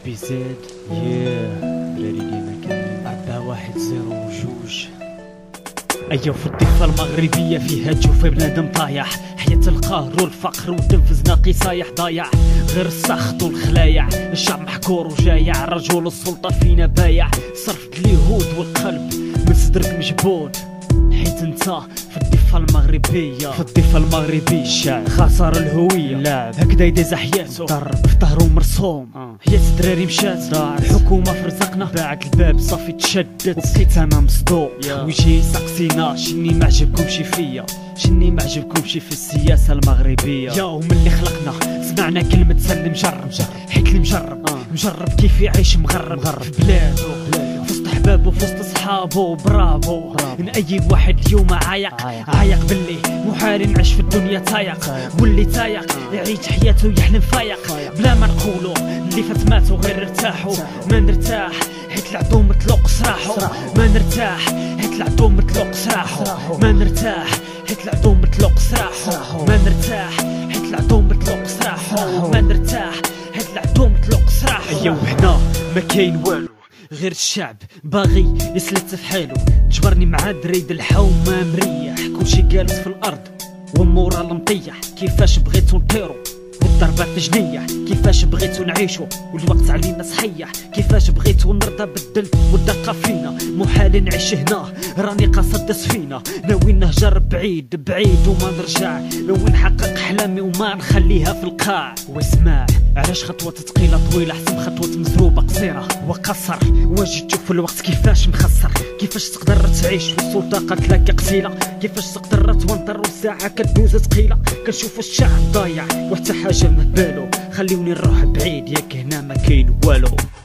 بي زد دراري ديما كاملين 4-1-0-2. أيا في الضفة المغربية فيها تشوف بنادم طايح، حياة القهر والفقر والتنفس ناقي صايح ضايع، غير السخط والخلايع، الشعب محكور وجايع، رجل السلطة فينا بايع، صرفت اليهود والقلب من صدرك مجبود، حيت انت في الضفة المغربية، في الضفة المغربية الشعب خسر الهوية، لاعب هكذا يديز حياته، ضرب في ظهرو مرسوم، حياة الدراري مشات، الحكومة في رزقنا، باعت الباب صافي تشدد، وبقيت انا مصدوم، ويجي يسقسينا شني معجبكمشي فيا، شني معجبكمشي في السياسة المغربية، يا وملي خلقنا سمعنا كلمة سلم مجرب، حيت اللي مجرب كيف يعيش مغرب في بلادو، وسط احبابو وسط صحابو، برافو نأيد واحد اليوم عايق باللي محال نعيش في الدنيا تايق، واللي تايق يعيش حياته يحلم فايق، بلا ما نقولو اللي فات ماتو غير ارتاحو، ما نرتاح حيت العدو مطلوق سراحو، ما نرتاح حيت العدو مطلوق سراحو، ما نرتاح حيت العدو مطلوق سراحو، ما نرتاح حيت العدو مطلوق سراحو، ما نرتاح حيت العدو مطلوق سراحو. ايا وحنا ما كاين والو غير الشعب باغي يسلت في حالو، جبرني مع دريد الحومة مريح، كلشي جالس في الارض والمورا المطيح، كيفاش بغيتو نطيرو والضربات جنية، كيفاش بغيتو نعيشو والوقت علينا صحيح، كيفاش بغيتو نرضى بالدل والدقة فينا، محال نعيش هنا راني قاصد سفينة، ناوي نهجر بعيد وما نرجع، ناوي نحقق احلامي وما نخليها في القاع، واسمع علاش خطوة تقيلة طويلة حسب خطوة مزروبة قصيرة، وقصر واجي تشوف الوقت كيفاش مخسر، كيفاش تقدر تعيش والسلطة قتلك قتيلة، كيفاش تقدر تونطر والساعة كدوز ثقيلة، كنشوف الشعب ضايع وحتى حاجة ما بالو، خليوني نروح بعيد ياك هنا ما كاين والو.